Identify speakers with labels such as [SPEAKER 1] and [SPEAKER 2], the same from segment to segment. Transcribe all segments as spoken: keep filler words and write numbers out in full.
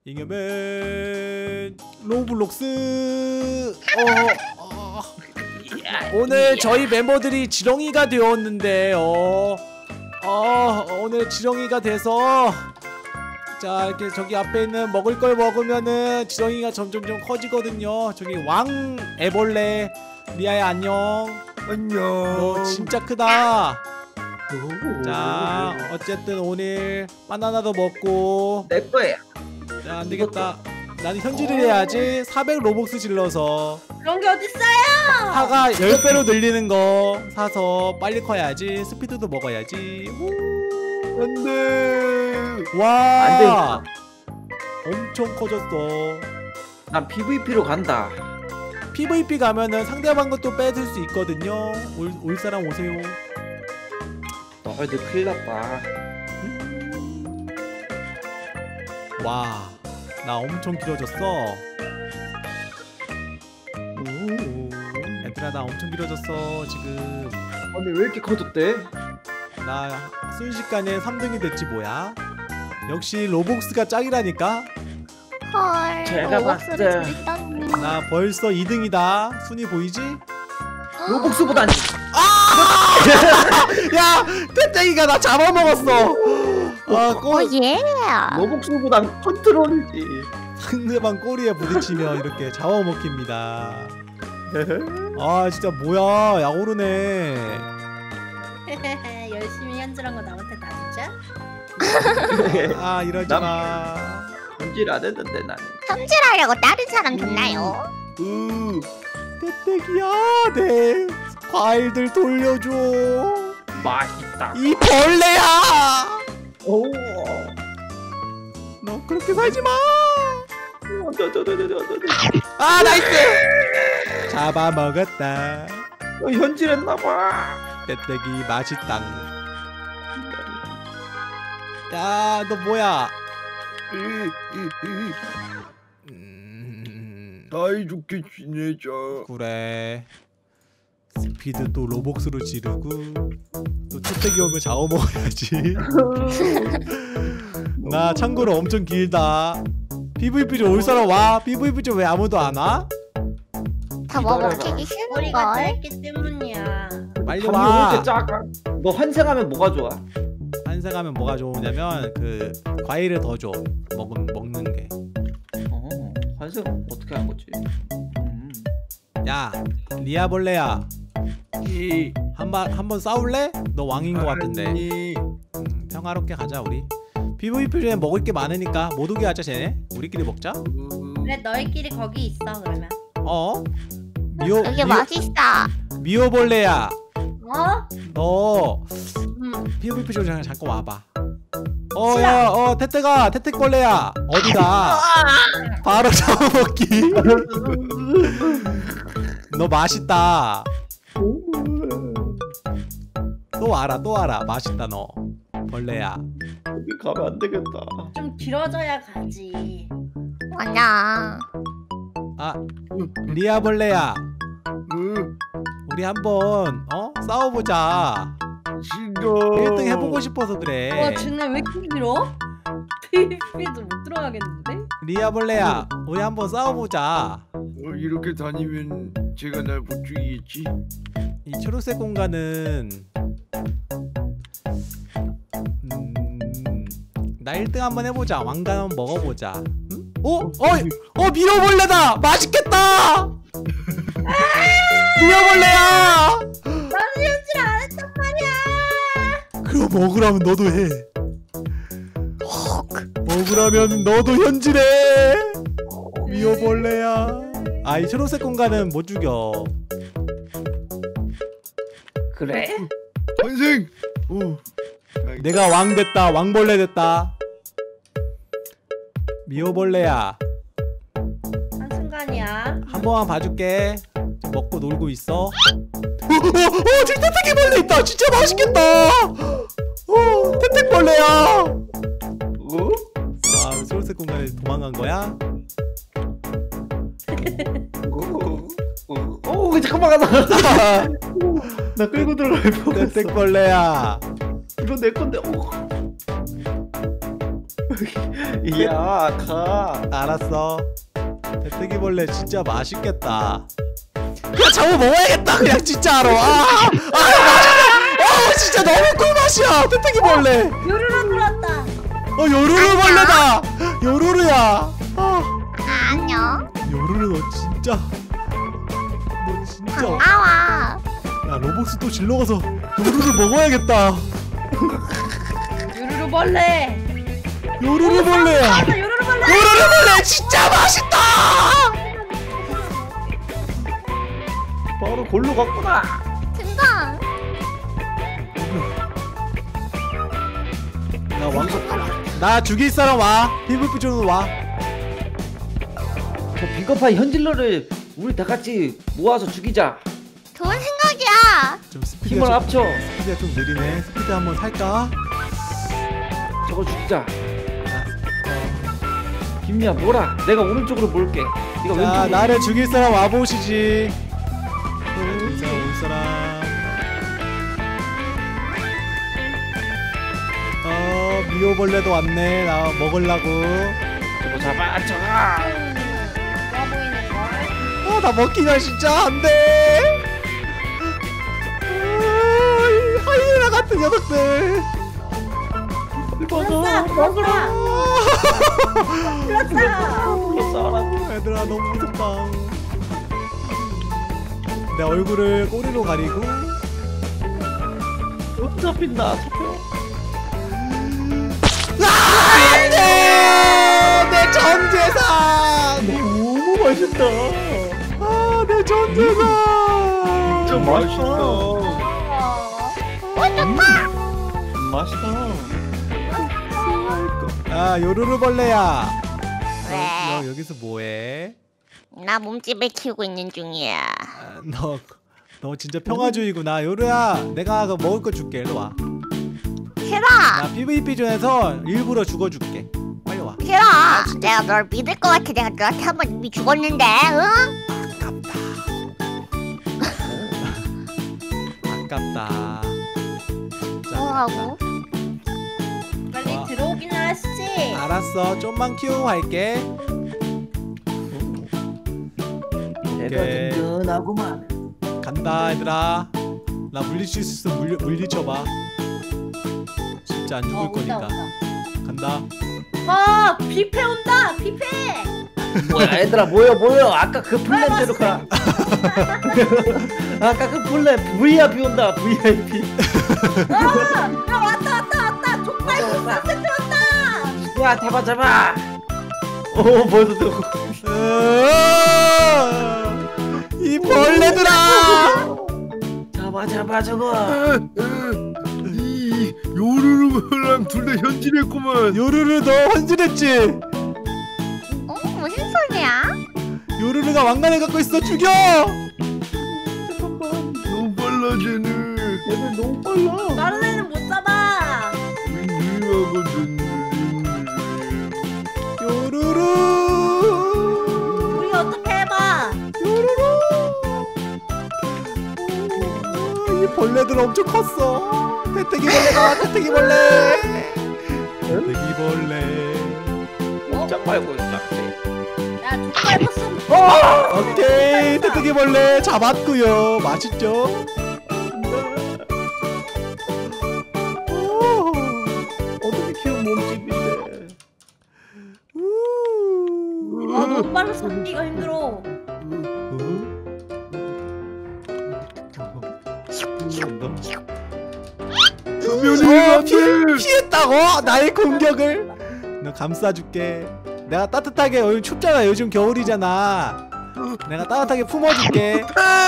[SPEAKER 1] 잉여맨 로블록스. 어, 어. 오늘 저희 멤버들이 지렁이가 되었는데 어, 어 오늘 지렁이가 돼서 자 이렇게 저기 앞에 있는 먹을 걸 먹으면은 지렁이가 점점점 커지거든요. 저기 왕 애벌레 리아야 안녕.
[SPEAKER 2] 안녕.
[SPEAKER 1] 너 진짜 크다. 자 어쨌든 오늘 바나나도 먹고
[SPEAKER 2] 내 거야.
[SPEAKER 1] 야 안되겠다. 나는 현질을 해야지. 사백 로벅스 질러서
[SPEAKER 3] 그런 게 어딨어요?
[SPEAKER 1] 사가 십 배로 늘리는 거 사서 빨리 커야지. 스피드도 먹어야지.
[SPEAKER 2] 안돼.
[SPEAKER 1] 와
[SPEAKER 2] 안돼.
[SPEAKER 1] 엄청 커졌어.
[SPEAKER 2] 난 피브이피로 간다.
[SPEAKER 1] 피브이피 가면은 상대방 것도 뺏을 수 있거든요. 올, 올 사람 오세요.
[SPEAKER 2] 너희들 큰일 났다.
[SPEAKER 1] 와, 나 엄청 길어졌어. 오, 얘들아 나 엄청 길어졌어 지금.
[SPEAKER 2] 아니 왜 이렇게 커졌대?
[SPEAKER 1] 나 순식간에 삼 등이 됐지 뭐야. 역시 로복스가 짱이라니까.
[SPEAKER 4] 헐.
[SPEAKER 2] 제가
[SPEAKER 4] 로벅스를
[SPEAKER 2] 봤을
[SPEAKER 4] 줄였다니.
[SPEAKER 1] 나 벌써 이 등이다. 순위 보이지?
[SPEAKER 2] 로복스보다니.
[SPEAKER 1] 야! 떼떼기가 나 잡아먹었어. 아, 꼬,
[SPEAKER 4] 어 예.
[SPEAKER 2] 로복스보단 컨트롤이지.
[SPEAKER 1] 상대방 꼬리에 부딪히면 이렇게 잡아먹힙니다. 아 진짜 뭐야. 약오르네.
[SPEAKER 3] 열심히 현질한 거 남한테 다 주자?
[SPEAKER 1] 아 이러지마.
[SPEAKER 2] 현질 안 했는데 나는.
[SPEAKER 4] 성질하려고 다른 사람 줬나요?
[SPEAKER 2] 으.
[SPEAKER 1] 떼떼기야 내 과일들 돌려줘.
[SPEAKER 2] 맛있다.
[SPEAKER 1] 이 벌레야.
[SPEAKER 2] 오.
[SPEAKER 1] 너 그렇게 살지마.
[SPEAKER 2] 아
[SPEAKER 1] 나이스. 잡아먹었다.
[SPEAKER 2] 어, 현질했나봐.
[SPEAKER 1] 떼떼기 맛있당. 야 너 뭐야. 음...
[SPEAKER 2] 사이좋게 지내자.
[SPEAKER 1] 그래. 스피드 또 로벅스로 지르고 또 채택이 오면 잡아먹어야지. 나 참고로 엄청 길다. 피브이피 좀 올 사람 와. 피브이피 좀 왜 아무도 안 와?
[SPEAKER 4] 다 먹히기
[SPEAKER 3] 머리가
[SPEAKER 4] 싫은걸.
[SPEAKER 3] 짧기 때문이야.
[SPEAKER 1] 빨리
[SPEAKER 2] 와.
[SPEAKER 1] 와.
[SPEAKER 2] 이렇게 작아. 너 환생하면 뭐가 좋아?
[SPEAKER 1] 환생하면 뭐가 좋으냐면 그 과일을 더 줘. 먹은 먹는 게.
[SPEAKER 2] 어, 환생 어떻게 하는 거지? 음.
[SPEAKER 1] 야 리아벌레야.
[SPEAKER 2] 이
[SPEAKER 1] 한번 한번 싸울래? 너 왕인 것 같은데.
[SPEAKER 2] 아니.
[SPEAKER 1] 음, 평화롭게 가자 우리. 피브이피 중에 먹을 게 많으니까 못 오게 하자 쟤네. 우리끼리 먹자.
[SPEAKER 3] 그래 너희끼리 거기 있어 그러면.
[SPEAKER 1] 어? 미오
[SPEAKER 4] 여기
[SPEAKER 1] 미오,
[SPEAKER 4] 맛있어.
[SPEAKER 1] 미오벌레야.
[SPEAKER 3] 어?
[SPEAKER 1] 너
[SPEAKER 3] 음.
[SPEAKER 1] 피브이피 좀 잠깐 잠깐 와봐. 어야 어 태태가 태태벌레야 어디가? 바로 잡아먹기. 너 맛있다. 또 와라 또 와라. 맛있다 너 벌레야.
[SPEAKER 2] 여기 가면 안 되겠다.
[SPEAKER 3] 좀 길어져야 가지.
[SPEAKER 4] 맞아.
[SPEAKER 1] 아 리아벌레야.
[SPEAKER 2] 응.
[SPEAKER 1] 우리 한번 어 싸워보자.
[SPEAKER 2] 싫어.
[SPEAKER 1] 일 등 해보고 싶어서 그래.
[SPEAKER 3] 와 쟤네 왜 이렇게 길어? 피피도 못 들어가겠는데?
[SPEAKER 1] 리아벌레야 우리 한번 싸워보자.
[SPEAKER 2] 어, 이렇게 다니면 제가 날 못 죽이겠지?
[SPEAKER 1] 이 초록색 공간은 음... 나 일 등 한번 해보자. 왕관 한번 먹어보자. 응? 어? 어? 어 미어벌레다! 맛있겠다! 미어벌레야!
[SPEAKER 3] 나는 현질 안 했단 말이야.
[SPEAKER 1] 그럼 먹으라면 너도 해. 먹으라면 너도 현질해. 미어벌레야. 아 이 초록색 공간은 못 죽여.
[SPEAKER 2] 그래? 환생! 오.
[SPEAKER 1] 내가 왕 됐다. 왕벌레 됐다. 미어벌레야
[SPEAKER 3] 한순간이야.
[SPEAKER 1] 한 번만 봐줄게. 좀 먹고 놀고 있어. 어, 어, 어, 저기 태택이벌레 있다. 진짜 맛있겠다. 어, 태택벌레야.
[SPEAKER 2] 어?
[SPEAKER 1] 아, 초록색 공간에 도망간 거야?
[SPEAKER 2] 어, 어, 잠깐만 나. 나 끌고 들어갈 뻔했어.
[SPEAKER 1] 태택벌레야.
[SPEAKER 2] 이거 내 건데. 오. 야, 가.
[SPEAKER 1] 알았어. 대뜨기 벌레 진짜 맛있겠다. 그냥 잡아 먹어야겠다. 그냥 진짜로. 아, 아 맛있네. 어 진짜 너무 꿀맛이야. 대뜨기 벌레.
[SPEAKER 3] 요르르 불었다.
[SPEAKER 1] 어 요루루 벌레다. 요루루야. 아
[SPEAKER 4] 안녕.
[SPEAKER 1] 요루루 너 진짜 너 진짜.
[SPEAKER 4] 반가워.
[SPEAKER 1] 야 로벅스 또 질러 가서 요루루 먹어야겠다.
[SPEAKER 3] 요르르 벌레.
[SPEAKER 1] 요루루 벌레야.
[SPEAKER 3] 아, 요르르 벌레.
[SPEAKER 1] 요루루 벌레 진짜 맛있다.
[SPEAKER 2] 바로 골로 갔구나.
[SPEAKER 4] 진짜.
[SPEAKER 1] 나 왕석. 나 죽일 사람 와. 피부피 쪽으로 와.
[SPEAKER 2] 저 비겁한 현질러를 우리 다 같이 모아서 죽이자.
[SPEAKER 4] 좋은 생각이야.
[SPEAKER 1] 좀 스피드가
[SPEAKER 2] 힘을
[SPEAKER 1] 좀,
[SPEAKER 2] 합쳐.
[SPEAKER 1] 스피드가 좀 느리네. 스피드 한번 살까?
[SPEAKER 2] 저거 죽이자. 김미야 뭐라? 내가 오른쪽으로 몰게. 네가
[SPEAKER 1] 자
[SPEAKER 2] 왼쪽으로.
[SPEAKER 1] 나를 죽일 사람 와 보시지. 올 사람 올 사람. 어 미호벌레도 왔네. 나 먹으려고.
[SPEAKER 2] 저거 잡아, 저거.
[SPEAKER 3] 좋아 보이는 걸.
[SPEAKER 1] 아나 먹기가 진짜 안돼. 하이에나 같은 녀석들.
[SPEAKER 3] 불렀어. 먹으라. 불렀어.
[SPEAKER 2] 불렀어.
[SPEAKER 1] 얘들아 너무 무섭다. 내 얼굴을 꼬리로 가리고.
[SPEAKER 2] 못 잡힌다. 잡혀.
[SPEAKER 1] 안돼! 내 전재산!
[SPEAKER 2] 너무 맛있다.
[SPEAKER 1] 아, 내 전재산!
[SPEAKER 2] 진짜 맛있다.
[SPEAKER 4] 어 좋다.
[SPEAKER 2] 맛있다.
[SPEAKER 1] 아, 요루루 벌레야.
[SPEAKER 4] 왜?
[SPEAKER 1] 너 여기서 뭐해?
[SPEAKER 4] 나 몸집을 키우고 있는 중이야.
[SPEAKER 1] 아, 너, 너 진짜 평화주의구나. 요루야, 내가 그 먹을 거 줄게. 일로 와.
[SPEAKER 4] 싫어.
[SPEAKER 1] 나 피브이피 존에서 일부러 죽어줄게. 빨리 와.
[SPEAKER 4] 싫어. 내가 널 믿을 것 같아. 내가 너한테 한 번 이미 죽었는데, 응?
[SPEAKER 1] 아깝다. 아깝다. 진짜
[SPEAKER 4] 뭐라고?
[SPEAKER 3] 빨리
[SPEAKER 1] 와.
[SPEAKER 3] 들어오긴 하시지.
[SPEAKER 1] 알았어. 좀만 키우고 갈게.
[SPEAKER 2] 내가
[SPEAKER 1] 오케이.
[SPEAKER 2] 든든하구만.
[SPEAKER 1] 간다 얘들아. 나 물리칠 수 있어. 물리, 물리쳐봐. 진짜 안 죽을
[SPEAKER 3] 어, 온다,
[SPEAKER 1] 거니까.
[SPEAKER 3] 온다.
[SPEAKER 1] 간다.
[SPEAKER 3] 아, 뷔페 온다. 뷔페.
[SPEAKER 2] 뭐야 얘들아 모여 모여. 아까 그 플랜대로 가. 아까 그 플랜 브이아이피 온다. 브이아이피.
[SPEAKER 3] 아, 야 왔다 왔다 왔다. 족발 국산 세트 왔다.
[SPEAKER 2] 야 잡아 잡아. 오 벌써 들어.
[SPEAKER 1] 으아! 이 벌레들아.
[SPEAKER 2] 잡아 잡아 저거.
[SPEAKER 5] 이 요루루랑 둘 다 현질했구만.
[SPEAKER 1] 요루루 너 헌질했지?
[SPEAKER 4] 어? 무슨 소리야?
[SPEAKER 1] 요루루가 왕관을 갖고 있어. 죽여.
[SPEAKER 5] 너무 빨라 쟤는.
[SPEAKER 2] 얘들 너무 빨라.
[SPEAKER 3] 다른 애는 못 잡아.
[SPEAKER 5] 윙윙하거든.
[SPEAKER 1] 요루루.
[SPEAKER 3] 우리 어떻게 해봐.
[SPEAKER 1] 요루루. 어, 이 벌레들 엄청 컸어. 태태기 벌레가 태태기 벌레. 태태기 벌레.
[SPEAKER 2] 짝 말고 딱.
[SPEAKER 3] 야 족발 버스.
[SPEAKER 1] 오케이 태태기 벌레 잡았고요. 맛있죠? 오.
[SPEAKER 2] 어떻게 키운 몸집인데.
[SPEAKER 1] 우.
[SPEAKER 3] 아 너무 빨리 잡기가 힘들어.
[SPEAKER 5] 수면이
[SPEAKER 1] 어, 피,
[SPEAKER 5] 안돼.
[SPEAKER 1] 피했다고? 나의 공격을? 너 감싸줄게. 내가 따뜻하게 요즘 춥잖아. 요즘 겨울이잖아. 내가 따뜻하게 품어줄게.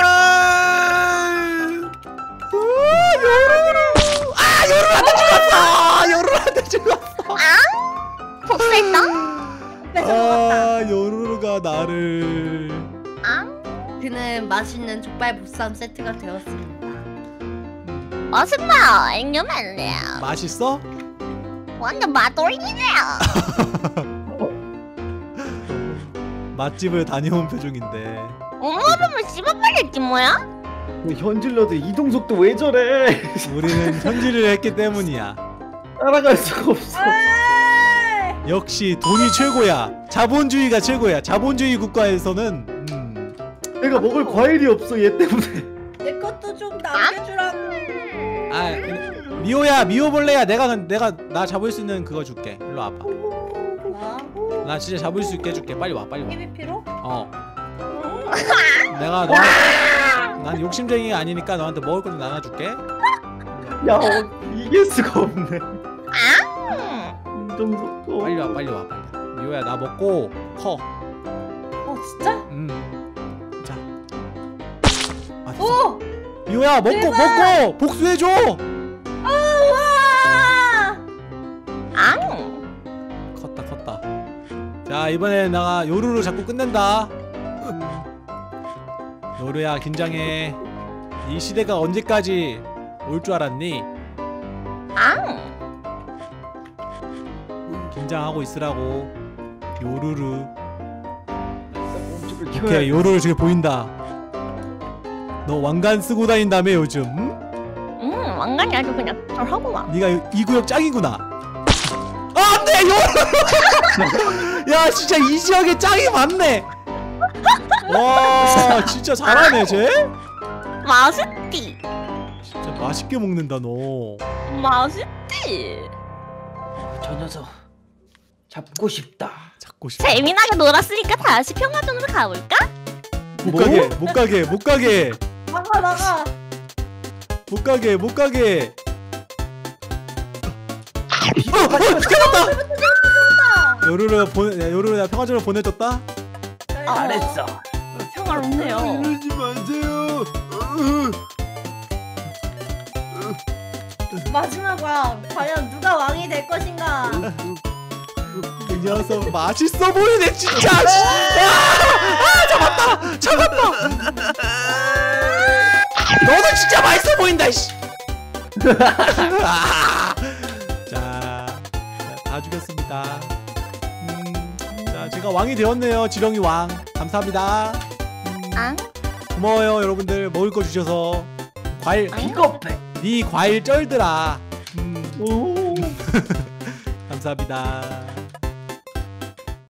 [SPEAKER 1] 우와, 요루루. 아 요루루한테 죽었어. 요루루한테 죽었어.
[SPEAKER 4] 복수했어?
[SPEAKER 3] 뺏어먹었다.
[SPEAKER 1] 아 요루루가 나를.
[SPEAKER 4] 아?
[SPEAKER 3] 그는 맛있는 족발 보쌈 세트가 되었습니다.
[SPEAKER 4] 무슨 말? 앵겨맨이야.
[SPEAKER 1] 맛있어?
[SPEAKER 4] 완전 맛돌이네요.
[SPEAKER 1] 맛집을 다녀온 표정인데.
[SPEAKER 4] 엄마는 씹어버렸지 뭐야?
[SPEAKER 2] 현질러들 이동 속도 왜 저래?
[SPEAKER 1] 우리는 현질을 했기 때문이야.
[SPEAKER 2] 따라갈 수가 없어.
[SPEAKER 3] 에이!
[SPEAKER 1] 역시 돈이 최고야. 자본주의가 최고야. 자본주의 국가에서는 음.
[SPEAKER 2] 내가 먹을 과일이 없어 얘 때문에.
[SPEAKER 3] 내 것도 좀 남겨주라고.
[SPEAKER 1] 아 미호야 미호벌레야 내가 내가 나 잡을 수 있는 그거 줄게. 일로 와봐.
[SPEAKER 3] 뭐?
[SPEAKER 1] 나 진짜 잡을 수 있게 해줄게. 빨리 와 빨리 와.
[SPEAKER 3] 피비피로?
[SPEAKER 1] 어. 내가 너, 난 욕심쟁이가 아니니까 너한테 먹을 거 좀 나눠줄게.
[SPEAKER 2] 야 어, 이길 수가 없네.
[SPEAKER 4] 아.
[SPEAKER 2] 인정석도.
[SPEAKER 1] 빨리 와 빨리 와 빨리. 미호야 나 먹고 커.
[SPEAKER 3] 어 진짜?
[SPEAKER 1] 음. 자. 아, 됐어.
[SPEAKER 3] 오!
[SPEAKER 1] 미호야 먹고
[SPEAKER 3] 대박!
[SPEAKER 1] 먹고 복수해줘.
[SPEAKER 3] 아 와!
[SPEAKER 4] 앙.
[SPEAKER 1] 컸다 컸다. 자 이번에 내가 요루루 잡고 끝낸다. 요루야 긴장해. 이 시대가 언제까지 올 줄 알았니?
[SPEAKER 4] 앙.
[SPEAKER 1] 긴장하고 있으라고. 요루루.
[SPEAKER 2] 몸집을
[SPEAKER 1] 오케이
[SPEAKER 2] 키워야
[SPEAKER 1] 요루루 저기 보인다. 너 왕관 쓰고 다닌다며 요즘? 응?
[SPEAKER 4] 음 왕관이 아주 그냥 잘하구만.
[SPEAKER 1] 네가 이 구역 짱이구나. 아, 안돼 요루루. 야 진짜 이 지역에 짱이 많네. 와 진짜 잘하네 쟤.
[SPEAKER 4] 맛있디.
[SPEAKER 1] 진짜 맛있게 먹는다 너.
[SPEAKER 4] 맛있디.
[SPEAKER 2] 저 녀석 잡고 싶다.
[SPEAKER 1] 잡고 싶어.
[SPEAKER 4] 재미나게 놀았으니까 다시 평화전으로 가볼까?
[SPEAKER 1] 못
[SPEAKER 2] 뭐?
[SPEAKER 1] 가게 못 가게 못 가게
[SPEAKER 3] 나가 나가.
[SPEAKER 1] 못 가게 못 가게.
[SPEAKER 2] 비벼
[SPEAKER 1] 어, 어,
[SPEAKER 3] 나.
[SPEAKER 1] 요루루 보내 요루루 내가 평화적으로 보내줬다.
[SPEAKER 2] 잘했어.
[SPEAKER 4] 평화롭네요.
[SPEAKER 5] 이러지 마세요.
[SPEAKER 3] 마지막 왕. 과연 누가 왕이 될 것인가?
[SPEAKER 1] 이 녀석 맛있어 보이네 진짜. 아, 아 잡았다 잡았다. 너도 진짜 맛있어 보인다 씨. 아, 자, 다 죽였습니다. 음, 자 제가 왕이 되었네요. 지렁이 왕. 감사합니다. 음,
[SPEAKER 4] 앙.
[SPEAKER 1] 고마워요 여러분들. 먹을 거 주셔서. 과일
[SPEAKER 2] 비겁해.
[SPEAKER 1] 네 과일 쩔더라. 음,
[SPEAKER 2] 오.
[SPEAKER 1] 감사합니다.